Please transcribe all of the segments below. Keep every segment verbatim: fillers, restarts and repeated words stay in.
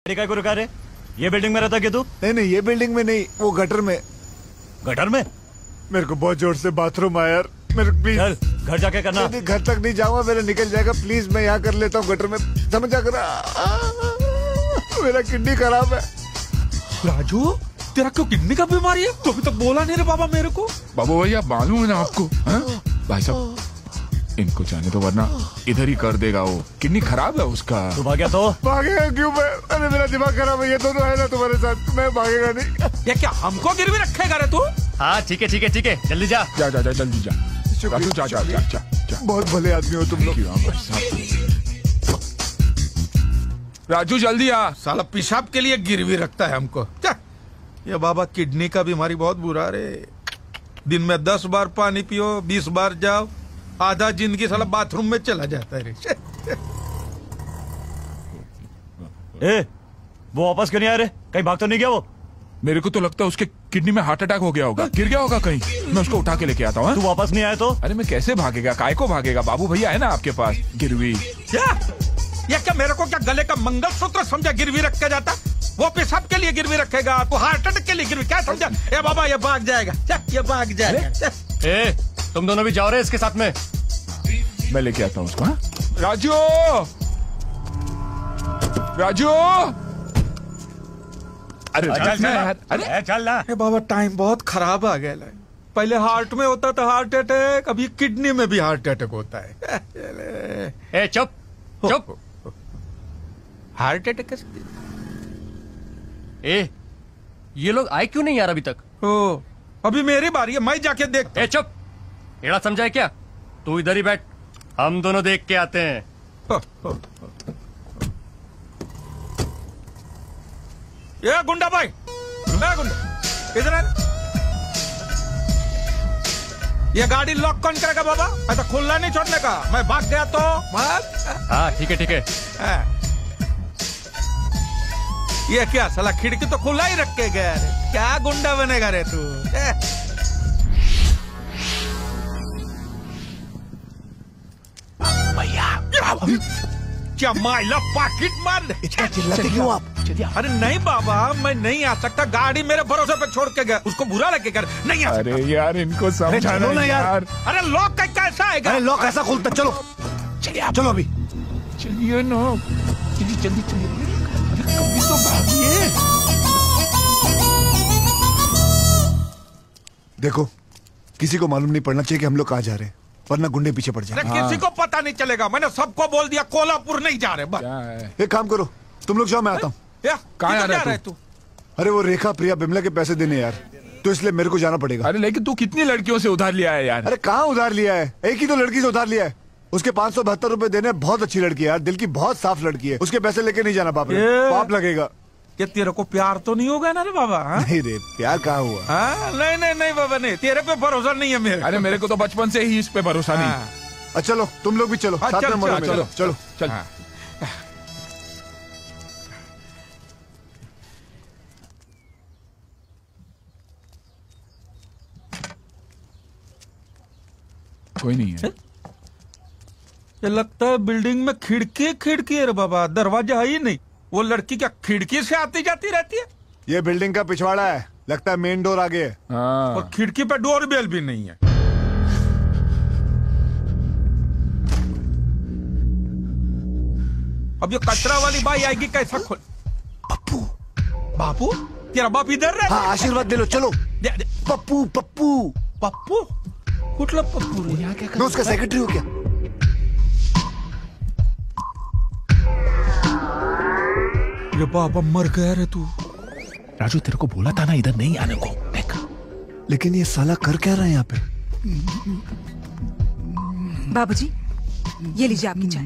का को रुका रे? ये बिल्डिंग में रहता क्या तू? नहीं नहीं, ये बिल्डिंग में नहीं, वो गटर में। गटर में? मेरे को बहुत जोर से बाथरूम आया यार, मेरे प्लीज। चल घर जाके करना। नहीं, घर तक नहीं जाऊंगा, मेरा निकल जाएगा, प्लीज मैं यहाँ कर लेता हूँ गटर में। समझ आ कर, मेरा किडनी खराब है। राजू तेरा क्यों किडनी का बीमारी है? तो अभी तक बोला नहीं रे बाबा मेरे को। बाबू भैया मालूम है ना आपको? भाई साहब इनको जाने तो, वरना इधर ही कर देगा वो। किडनी खराब है उसका। तू भागया तो? भागेगा क्यों मैं? अरे मेरा दिमाग खराब है, ये दोनों है ना तुम्हारे साथ, मैं भागेगा नहीं। ये क्या हमको गिरवी रखेगा रे तू? हाँ ठीक है ठीक है ठीक है, जल्दी जा जा जा जा जल्दी जा। राजू जा जा जा जा जा। बहुत भले आदमी हो तुम लोग। राजू जल्दी आ। साला पेशाब के लिए गिरवी रखता है हमको। क्या ये बाबा किडनी का बीमारी बहुत बुरा रे। दिन में दस बार पानी पियो, बीस बार जाओ, आधा जिंदगी साला बाथरूम में चला जाता है रे। ए, वो वापस क्यों नहीं आ रहे? कहीं भाग तो नहीं गया वो? मेरे को तो लगता है उसके किडनी में हार्ट अटैक हो गया होगा, गिर गया होगा कहीं। मैं उसको उठा के लेके आता हूँ। तू वापस नहीं आया तो? अरे मैं कैसे भागेगा, काय को भागेगा? बाबू भैया है ना आपके पास गिरवी। क्या ये क्या मेरे को क्या गले का मंगलसूत्र समझा गिरवी रख के जाता? वो पेशाब के लिए गिरवी रखेगा, तो हार्ट अटैक के लिए गिरवी क्या समझा? ए बाबा ये भाग जाएगा, ये भाग जाएगा। ए, तुम दोनों भी जाओ रहे इसके साथ में। मैं लेके आता हूँ उसको। हाँ? राजू राजू अरे चल चल यार, अरे चल ना। ए बाबा टाइम बहुत खराब आ गया है। पहले हार्ट में होता था हार्ट अटैक, अभी किडनी में भी हार्ट अटैक होता है। ए चुप चुप। हार्ट अटैक कैसे? ए, ये लोग आए क्यों नहीं यार अभी तक? ओ, अभी मेरी बारी है, मैं जाके देखता। ए चुप, एड़ा समझा है क्या? तू इधर ही बैठ, हम दोनों देख के आते हैं। हो, हो, हो। ये गुंडा भाई, ए गुंडा इधर आ। ये गाड़ी लॉक कौन करेगा बाबा? ऐसा खुला नहीं छोड़ने का, मैं भाग गया तो भाग। हाँ ठीक है ठीक है। हाँ। ये क्या साला खिड़की तो खुला ही रख के गया रे। क्या गुंडा बनेगा रे तू? भैया क्या माइला पाकिट मार दे। इतना चिल्लाते क्यों आप? अरे नहीं बाबा, मैं नहीं आ सकता, गाड़ी मेरे भरोसे पे छोड़ के गया, उसको बुरा लगे कर नहीं आ सकता। अरे यार इनको समझाना ना यार। यार। अरे लॉक कैसा आएगा? अरे लॉक ऐसा खुलता, चलो चलिए चलो अभी चलिए ना, जल्दी जल्दी चलिए। अरे कभी तो भागिए। देखो, किसी को मालूम नहीं पड़ना चाहिए कि हम लोग कहाँ जा रहे हैं, वरना गुंडे पीछे पड़ जाए। किसी को पता नहीं चलेगा, मैंने सबको बोल दिया कोल्हापुर नहीं जा रहे। बस एक काम करो, तुम लोग जाओ, मैं आता हूँ। कहाँ जा रहा है तू? अरे वो रेखा प्रिया बिमला के पैसे देने यार, तो इसलिए मेरे को जाना पड़ेगा। अरे लेकिन तू कितनी लड़कियों से उधार लिया है यार? अरे कहाँ उधार लिया है, एक ही तो लड़की से उधार लिया है। उसके पाँच सौ बहत्तर रूपए देने। बहुत अच्छी लड़की है यार, दिल की बहुत साफ लड़की है, उसके पैसे लेके नहीं जाना बाप रे, पाप लगेगा। क्या तेरे को प्यार तो नहीं होगा ना रे बाबा? हा? नहीं रे, प्यार कहाँ हुआ? हाँ? नहीं नहीं नहीं बाबा नहीं, तेरे पे भरोसा नहीं है मेरे। अरे मेरे को तो बचपन से ही इस पे भरोसा नहीं। अच्छा चलो, तुम लोग भी चलो, हाँ, साथ चल, में मरो चल, मेरे। चलो, चलो चल। हाँ। कोई नहीं है। ये लगता है बिल्डिंग में खिड़की खिड़की है रे बाबा, दरवाजा है ही नहीं। वो लड़की क्या खिड़की से आती जाती रहती है? ये बिल्डिंग का पिछवाड़ा है, लगता है मेन डोर आगे है। हाँ। और खिड़की पे डोर बेल भी नहीं है। अब ये कचरा वाली बाई आएगी कैसा खोल? पप्पू, बापू तेरा बाप इधर रहे? हाँ आशीर्वाद दे लो, चलो। दे, दे। पप्पू पप्पू पप्पू कुठला पप्पू रे? यहाँ क्या कर? मैं उसका सेक्रेटरी हूँ क्या? ये बाबा मर गया रे तू। राजू तेरे को बोला था ना इधर नहीं आने को। देख लेकिन ये साला कर क्या रहा है यहाँ पे? बाबूजी, ये लीजिए आपकी चाय।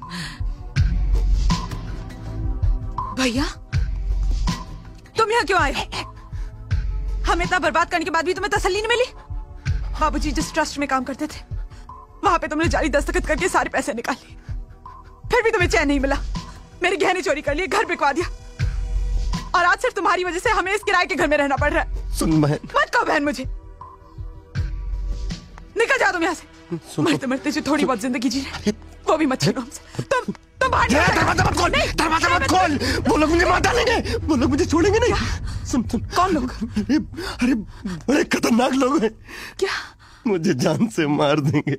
भैया, तुम यहाँ क्यों आए? हमें इतना बर्बाद करने के बाद भी तुम्हें तसल्ली नहीं मिली? बाबूजी जिस ट्रस्ट में काम करते थे, वहां पे तुमने जाली दस्तखत करके सारे पैसे निकाल लिए, फिर भी तुम्हें चैन नहीं मिला। मेरे गहने चोरी कर लिए, घर बिकवा दिया, और आज सिर्फ तुम्हारी वजह से हमें इस किराए के घर में रहना पड़ रहा है। सुन बहन, मत कहो बहन मुझे, निकल जाओ तुम यहाँ से। मरते मरते जो थोड़ी बहुत जिंदगी जी रहे, वो भी मत छीनो हमसे। तुम तुम बाहर ये निकलो। दरवाजा मत खोल, नहीं, दरवाजा नहीं, मत खोल। वो लोग मुझे मार डालेंगे, वो लोग मुझे छोड़ेंगे नहीं। सुन सुन, कौन लोग? अरे अरे बड़े खतरनाक लोग हैं, क्या? मुझे जान से मार देंगे।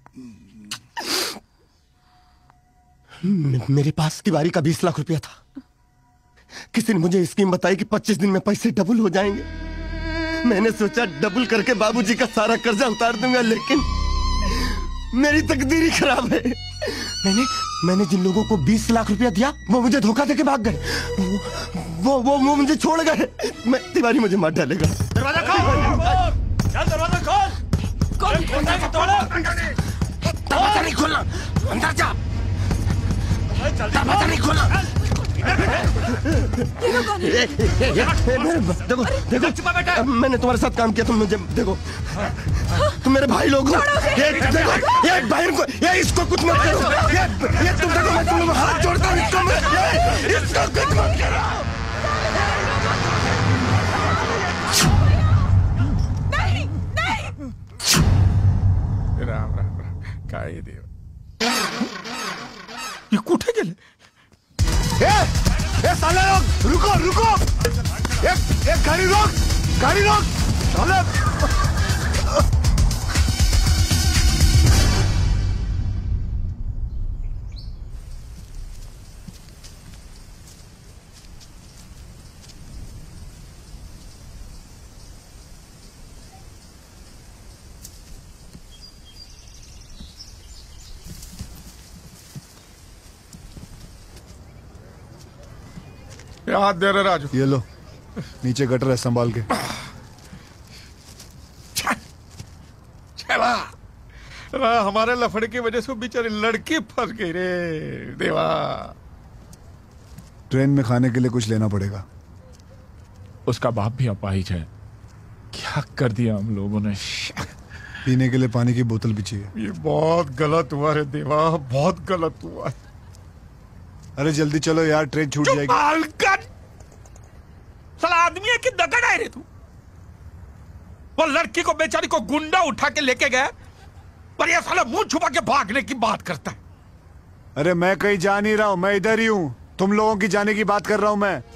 मे- मेरे पास तिवारी का बीस लाख रुपया था। किसी ने मुझे स्कीम बताई कि पच्चीस दिन में पैसे डबल हो जाएंगे। मैंने सोचा डबल करके बाबूजी का सारा कर्जा उतार दूंगा, लेकिन मेरी तकदीर ही खराब है। मैंने मैंने जिन लोगों को बीस लाख रुपया दिया वो मुझे धोखा देके भाग गए। वो वो वो मुझे छोड़ गए। मैं तिवारी मुझे मार डालेगा। दरवाजा खोल, चल दरवाजा खोल। कौन? दरवाजा नहीं खोलना, अंदर जा। दरवाजा नहीं खोलना। ये लोग कौन है? ए, ए, ए, ए, मेरे- देखो देखो, मैंने तुम्हारे साथ काम किया, तुम मुझे देखो, तुम मेरे भाई लोग हो। ये देखो, ये भाई को, ये इसको कुछ मत करो। ये ये तुम देखो, मैं तुम लोगों को हाथ जोड़ता हूँ, इसको मत, ये, इसको कुछ मत करो। नहीं, नहीं। राम राम राम, काय देव, ये कुठे गेले? ए, ए साले लोग, रुको रुको, एक एक गाड़ी रोक, गाड़ी रोक, साले। हाथ दे रहे राजू। ये लो, नीचे गटर है, संभाल के। चला रा, हमारे लफड़े की वजह से बेचारी लड़की फंस गई रे देवा। ट्रेन में खाने के लिए कुछ लेना पड़ेगा। उसका बाप भी अपाहिज है। क्या कर दिया हम लोगों ने। पीने के लिए पानी की बोतल भी चाहिए। ये बहुत गलत हुआ रे देवा, बहुत गलत हुआ। अरे जल्दी चलो यार, ट्रेन छूट जाएगी। बालकन साला आदमी है कि दगड़ है रे तू। वो लड़की को बेचारी को गुंडा उठा के लेके गया, पर ये साला मुंह छुपा के भागने की बात करता है। अरे मैं कहीं जा नहीं रहा हूं, मैं इधर ही हूं। तुम लोगों की जाने की बात कर रहा हूं मैं।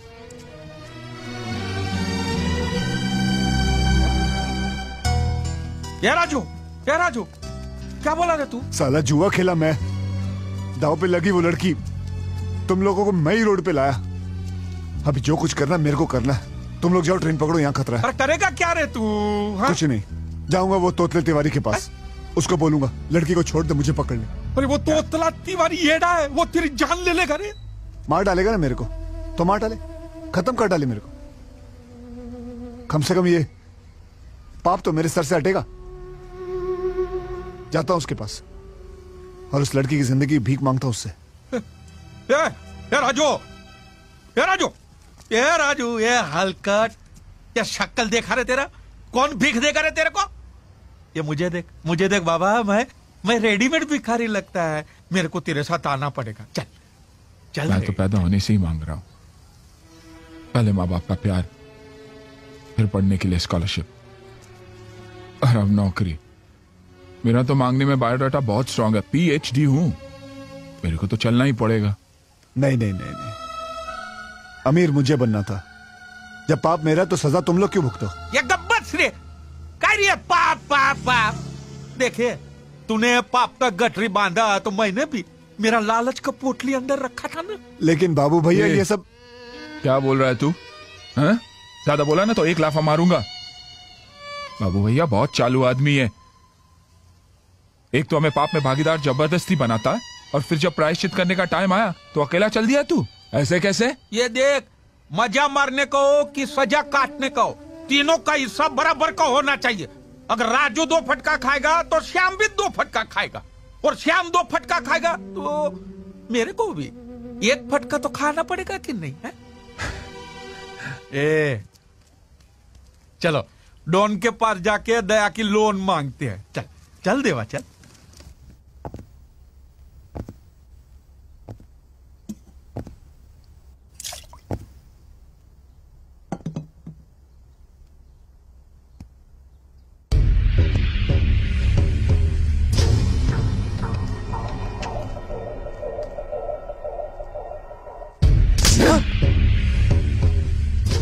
ये राजू, ये राजू, क्या बोला रे तू? साला जुआ खेला मैं, दाव पे लगी वो लड़की। तुम लोगों को मैं ही रोड पे लाया। अभी जो कुछ करना मेरे को करना है। तुम लोग जाओ, ट्रेन पकड़ो, यहाँ खतरा है। अरे करेगा क्या रे तू? हाँ? कुछ नहीं, जाऊंगा वो तोतले तिवारी के पास, उसको बोलूंगा लड़की को छोड़ दे, मुझे पकड़ ले। अरे वो तोतला तिवारी येड़ा है, वो तेरी जान ले लेगा रे। मार डालेगा ना मेरे को, तो मार डाले, खत्म कर डाले मेरे को। कम से कम ये पाप तो मेरे सर से हटेगा। जाता हूं उसके पास और उस लड़की की जिंदगी भीख मांगता हूं उससे। ये, ये राजू, ये राजू, ये राजू, ये हलकट, ये शक्ल देखा रे तेरा? कौन भीख देगा रे तेरे को? ये मुझे देख, मुझे देख बाबा, मैं मैं रेडीमेड भिखारी लगता है। मेरे को तेरे साथ आना पड़ेगा। चल चल। मैं तो पैदा होने से ही मांग रहा हूं। पहले माँ बाप का प्यार, फिर पढ़ने के लिए स्कॉलरशिप, और अब नौकरी। मेरा तो मांगने में बायोडाटा बहुत स्ट्रांग है, पीएचडी हूं। मेरे को तो चलना ही पड़ेगा। नहीं नहीं नहीं नहीं, अमीर मुझे बनना था। जब पाप मेरा तो सजा तुम लोग क्यों भुगतो? ये गब्बस रे, कह रही है पाप पाप पाप। देखे, तूने पाप का गठरी बांधा तो मैंने भी मेरा लालच का पोटली अंदर रखा था ना। लेकिन बाबू भैया ये- ये सब क्या बोल रहा है तू? हैं? ज्यादा बोला ना तो एक लाफा मारूंगा। बाबू भैया बहुत चालू आदमी है। एक तो हमें पाप में भागीदार जबरदस्ती बनाता है, और फिर जब प्रायश्चित करने का टाइम आया तो अकेला चल दिया तू। ऐसे कैसे? ये देख, मजा मारने का हो कि सजा काटने का हो, तीनों का हिस्सा बराबर का होना चाहिए। अगर राजू दो फटका खाएगा तो श्याम भी दो फटका खाएगा, और श्याम दो फटका खाएगा तो मेरे को भी एक फटका तो खाना पड़ेगा कि नहीं है? ए, चलो डॉन के पास जाके दया की लोन मांगते हैं। चल चल देवा, चल।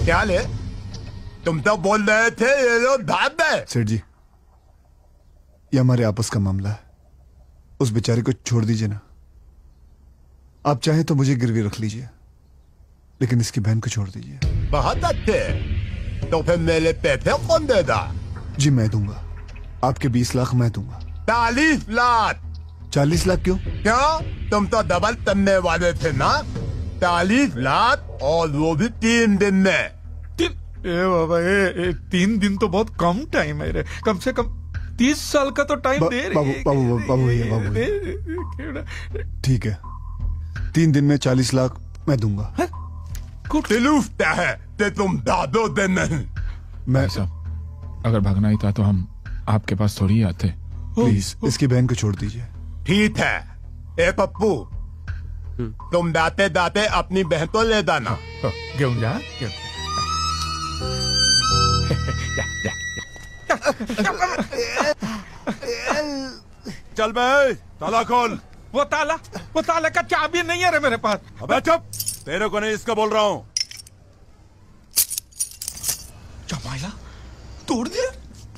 क्या ले? तुम तो बोल रहे थे ये लो धाप दे। सेठ जी, ये हमारे आपस का मामला है, उस बेचारे को छोड़ दीजिए ना। आप चाहें तो मुझे गिरवी रख लीजिए, लेकिन इसकी बहन को छोड़ दीजिए। बहुत अच्छे, तो फिर मेरे पैसे कौन देगा? जी मैं दूंगा, आपके बीस लाख मैं दूंगा। चालीस लाख? चालीस लाख क्यों? क्यों? तुम तो डबल करने वाले थे ना? चालीस लाख और वो भी तीन दिन में। तीन ए बाबा ए, ए, तीन दिन तो बहुत कम टाइम है रे। कम से कम तीस साल का तो टाइम बा, दे रे। बाबू बाबू बाबू भैया बाबू भैया। ठीक है, तीन दिन में चालीस लाख मैं दूंगा। दिलूफता है ते तुम दादो दे नहीं। मैं साहब, अगर भागना ही था तो हम आपके पास थोड़ी ही आते। प्लीज इसकी बहन को छोड़ दीजिए। ठीक है। ए पप्पू, तुम दाते दाते अपनी बहन को ले दाना। घेऊन जा, घेऊन जा, जा, चल बे, ताला खोल। वो ताला, वो ताले का चाबी नहीं है रे मेरे पास। अबे चुप, तेरे को नहीं इसका बोल रहा हूँ। चमाइला तोड़ दिया।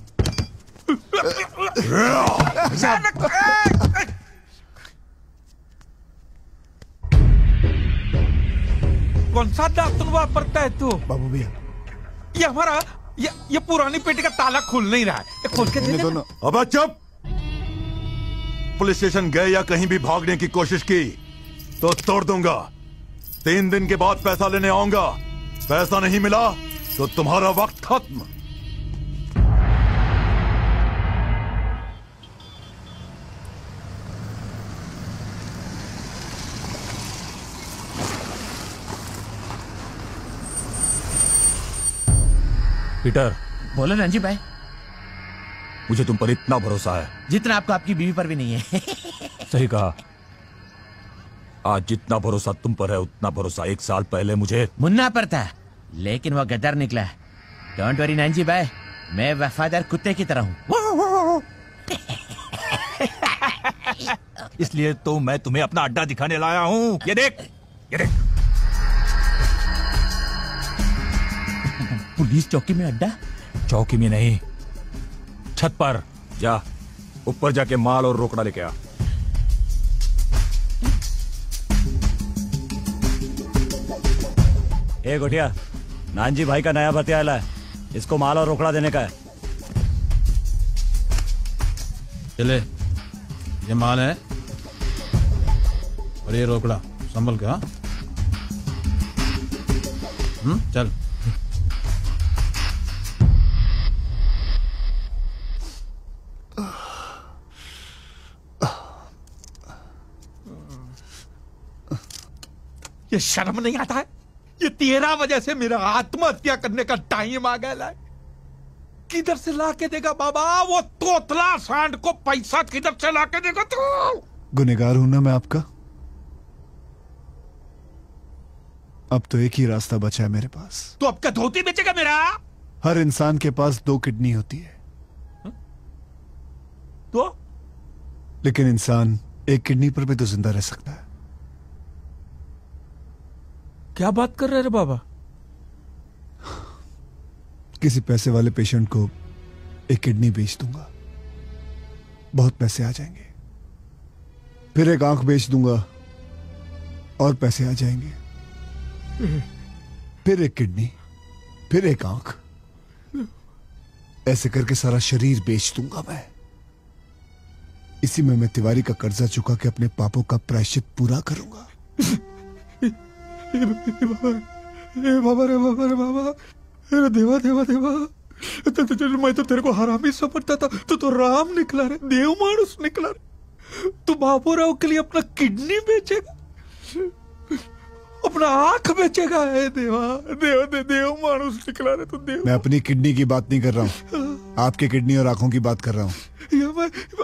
कौन सा दातुन वापरता है तू? बाबू भैया, ये हमारा ये ये पुरानी पेटी का ताला खुल नहीं रहा है, ये खोल के दे दे। दोनों अबे चुप। पुलिस स्टेशन गए या कहीं भी भागने की कोशिश की तो तोड़ दूंगा। तीन दिन के बाद पैसा लेने आऊंगा। पैसा नहीं मिला तो तुम्हारा वक्त खत्म। पीटर, बोलो रणजी भाई। मुझे तुम पर इतना भरोसा है जितना आपको आपकी बीवी पर भी नहीं है। सही कहा। आज जितना भरोसा तुम पर है उतना भरोसा एक साल पहले मुझे मुन्ना पर था, लेकिन वो गद्दार निकला। डोंट वरी नानजी भाई, मैं वफादार कुत्ते की तरह हूँ। इसलिए तो मैं तुम्हें अपना अड्डा दिखाने लाया हूँ। ये देख, ये देख। पुलिस चौकी में अड्डा? चौकी में नहीं, छत पर जा। ऊपर जाके माल और रोकड़ा लेके आ। ए गोटिया, नानजी भाई का नया भतिया आया है, इसको माल और रोकड़ा देने का है। चले, ये माल है और ये रोकड़ा, संभल के। हाँ, हम्म, चल। ये शर्म नहीं आता है? ये तेरा वजह से मेरा आत्महत्या करने का टाइम आ गया है। किधर से ला के देगा बाबा वो तोतला सांड को पैसा? किधर से ला के देगा तू? गुनहगार हूं ना मैं आपका। अब तो एक ही रास्ता बचा है मेरे पास। तू अब क्या धोती बेचेगा मेरा? हर इंसान के पास दो किडनी होती है। तो लेकिन इंसान एक किडनी पर भी तो जिंदा रह सकता है। क्या बात कर रहे रे बाबा? किसी पैसे वाले पेशेंट को एक किडनी बेच दूंगा, बहुत पैसे आ जाएंगे। फिर एक आंख बेच दूंगा और पैसे आ जाएंगे। फिर एक किडनी, फिर एक आंख, ऐसे करके सारा शरीर बेच दूंगा मैं। इसी में मैं तिवारी का कर्जा चुका के अपने पापों का प्रायश्चित पूरा करूंगा। ए बाबा, ए बाबा रे बाबा रे बाबा, अरे देवा देवा देवा, तो, तो, तो, मैं तो तेरे को हरामी समझता था, तो तो राम निकला रे, देव मानुस निकला रे। तू बाबू राव के लिए अपना किडनी बेचेगा, अपना आंख बेचेगा? है देवा, देव दे, देव मानुस निकला रे तू। देव, मैं अपनी किडनी की बात नहीं कर रहा हूँ, आपके किडनी और आंखों की बात कर रहा हूँ।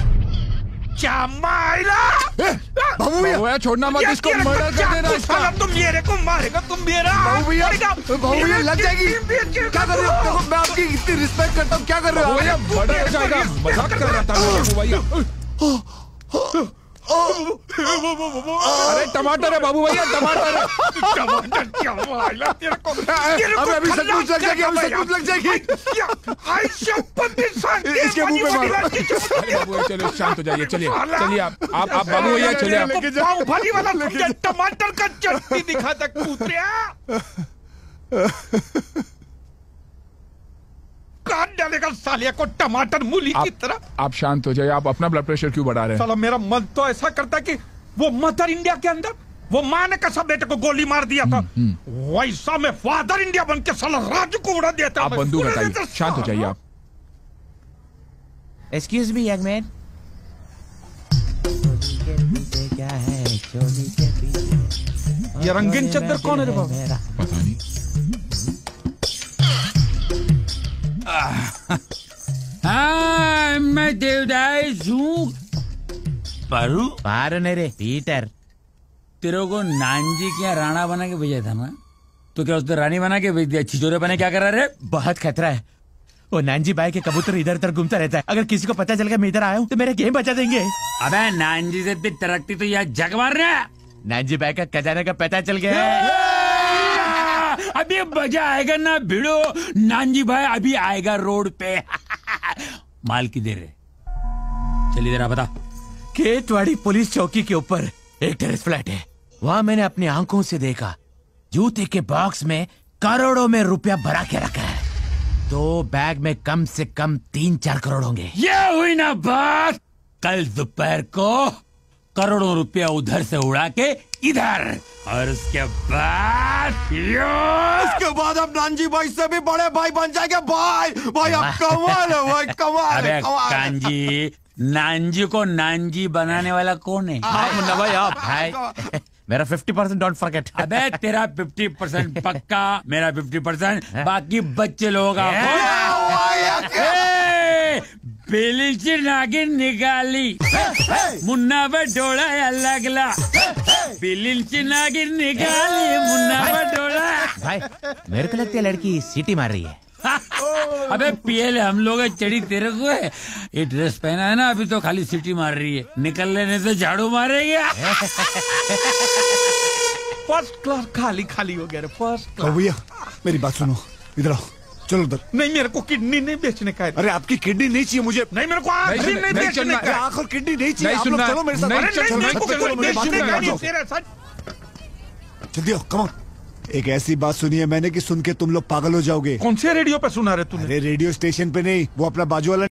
बाबू भैया छोड़ना मत इसको, मर्डर कर देना इसका। तुम मेरे को मारेगा, तुम मेरा बाबू भैया, बाबू भैया लग जाएगी। क्या कर रहे हो? देखो मैं आपकी इतनी रिस्पेक्ट करता हूँ, क्या कर रहे हो? भैया मर्डर हो जाएगा, मजाक कर रहा था बाबू भैया। अरे टमाटर है बाबू भैया, टमाटर है। टमाटर क्या माइला तेरे को तेरे को अभी सचमुच लग जाएगी, अभी सचमुच लग जाएगी। आई शपथ इसके मुंह पे मारो। अरे बाबू भैया चलो शांत हो जाइए, चलिए चलिए आप आप आप बाबू भैया चलिए आप। पाव भाजी वाला समझा टमाटर का चटनी दिखाता कूतिया। काट डालेगा सालिया को टमाटर मूली की तरह। आप शांत हो जाइए, आप अपना ब्लड प्रेशर क्यों बढ़ा रहे हैं? साला मेरा मन तो ऐसा करता कि वो मदर इंडिया के अंदर वो माँ ने कसम बेटे को गोली मार दिया था, वैसा मैं फादर इंडिया बन के साला राज्य को उड़ा देता। आप बंदूक हटाइए, शांत हो जाइए आप। एक्सक्यूज मी यंग मैन, क्या है चोली के पीछे? ये रंगीन चद्दर कौन है रे बाबा? पता नहीं। हाँ, मैं देवदास हूँ। पारू पारू नहीं रे, पीटर। तेरे को नानजी के यहाँ राणा बना के भेजा था ना, तो क्या उसने रानी बना के भेज दिया? छिचोरे बने क्या कर रहा रे? बहुत खतरा है, वो नानजी भाई के कबूतर इधर उधर घूमता रहता है। अगर किसी को पता चल गया मैं इधर आया हूँ तो मेरा गेम बचा देंगे। अबे नानजी से इतनी तरक्की तो यहाँ जग मार रहा है। नानजी भाई का खजाने का पता चल गया। अभी मजा आएगा ना भिड़ो, नानजी भाई अभी आएगा रोड पे। माल की देर है, चलिए जरा बता। खेतवाड़ी पुलिस चौकी के ऊपर एक टेरेस फ्लैट है, वहाँ मैंने अपनी आंखों से देखा जूते के बॉक्स में करोड़ों में रुपया भरा के रखा है। दो बैग में कम से कम तीन चार करोड़ होंगे। ये हुई ना बात। कल दोपहर को करोड़ों रुपया उधर से उड़ा के इधर, और उसके बाद उसके बाद अब नानजी भाई से भी बड़े भाई बन जाएंगे। भाई भाई अब कमाल है भाई, कमाल है, अरे कमाल है। कांजी, नानजी को नानजी बनाने वाला कौन है? हाँ मुन्ना भाई आप। भाई मेरा फिफ्टी परसेंट डोंट फॉरगेट। अबे तेरा फिफ्टी परसेंट पक्का, मेरा फिफ्टी परसेंट, बाकी बच्चे लोगों का। बेली से नागिन निकाली, मुन्ना पे डोला लगला। बेली से नागिन निकाली, मुन्ना पे डोला। भाई मेरे को लगता है लड़की सीटी मार रही है। अबे पीएल हम लोग चढ़ी तेरे को है, ये ड्रेस पहना है ना अभी तो खाली सीटी मार रही है, निकल लेने से झाड़ू मारेगी। फर्स्ट क्लास खाली खाली हो गया रे, फर्स्ट क्लास। भैया मेरी बात सुनो, इधर आओ, चलो उधर। नहीं मेरे को किडनी नहीं बेचने का है। अरे आपकी किडनी नहीं चाहिए मुझे। नहीं मेरे को आँख नहीं, नहीं बेचने का है। आँख और किडनी नहीं चाहिए। नहीं आप लोग सुनना, चलो मेरे साथ। नहीं अरे नहीं, चलो, मेरे को चलो, कोई चलो, मेरी बात बेचने सुनो, का आ नहीं जाओ। तेरे साथ। जल्दी आओ, कम ऑन। एक ऐसी बात सुनी है मैंने कि सुन के तुम लोग पागल हो जाओगे। कौन से रेडियो पे सुना रहे तूने? अरे रेडियो स्टेशन पे नहीं, वो अपना बाजू वाला